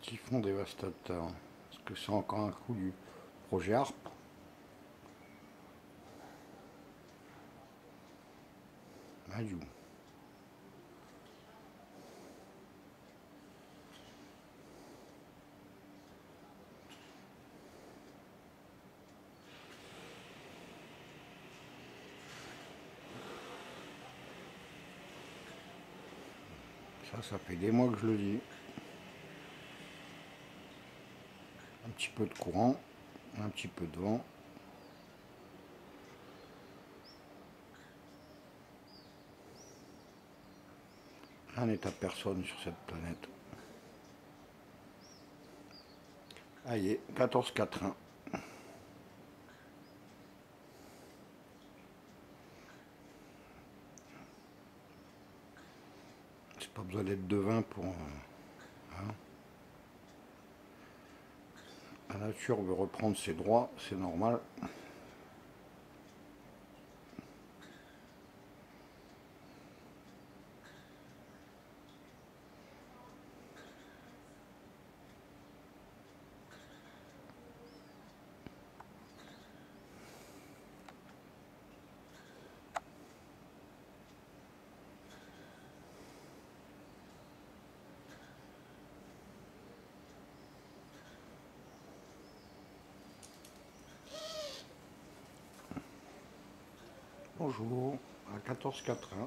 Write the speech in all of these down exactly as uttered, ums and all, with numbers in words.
qu'ils font Dévastateur? Est-ce que c'est encore un coup du projet Harp? Ayou. Ça, ça fait des mois que je le dis. Un petit peu de courant, un petit peu de vent. Un n'est à personne sur cette planète. Allez, quatorze quatre un. C'est pas besoin d'être devin pour... Hein. La nature veut reprendre ses droits, c'est normal. Bonjour, à quatorze quatre un.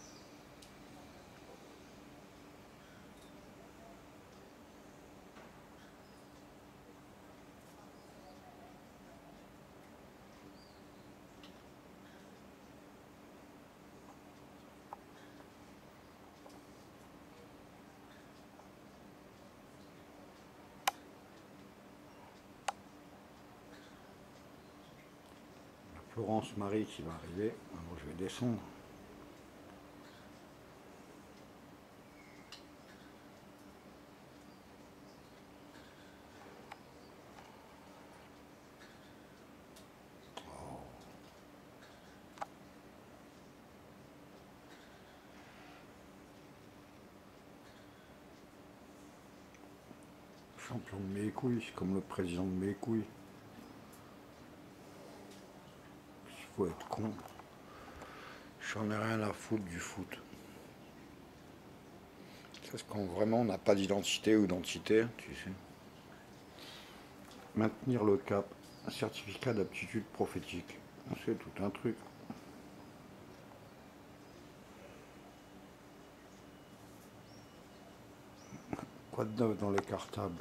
Florence Marie qui va arriver. Alors je vais descendre. Champion de mes couilles, comme le président de mes couilles. Il faut être con. J'en ai rien à foutre du foot. C'est ce qu'on vraiment n'a pas d'identité ou d'entité, tu sais. Maintenir le cap. Un certificat d'aptitude prophétique. C'est tout un truc. Quoi de neuf dans les cartables?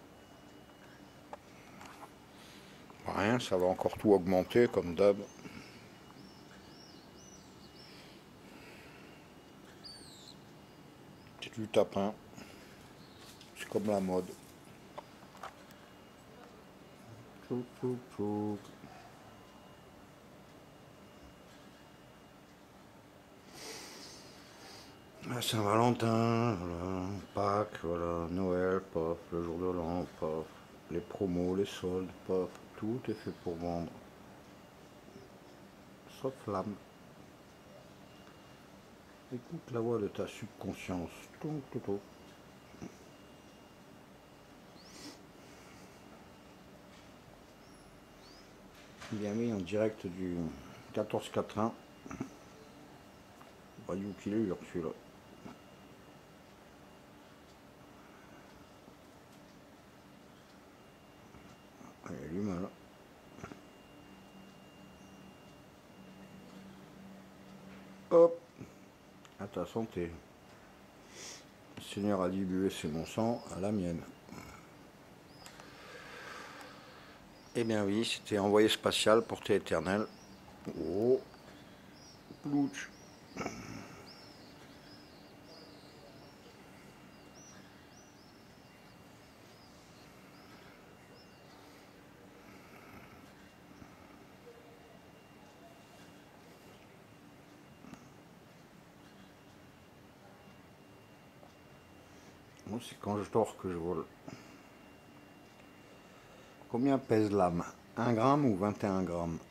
Rien, ça va encore tout augmenter comme d'hab. C'est du tapin. C'est comme la mode. Tchouk, tchouk, tchouk. La Saint-Valentin, voilà, Pâques, voilà, Noël, paf, le jour de l'an, paf, les promos, les soldes, paf, tout est fait pour vendre. Sauf l'âme. Écoute la voix de ta subconscience. Tout, tout, tout. Bien mis en direct du quatorze quatre un. Voyou qu'il est celui-là. Il a du mal. Hop, à ta santé. Le Seigneur a dit buer c'est mon sang, à la mienne. Eh bien oui, c'était envoyé spatial, portée éternelle. Oh, plouch. Moi, c'est quand je dors que je vole. Combien pèse l'âme? un gramme ou vingt et un grammes?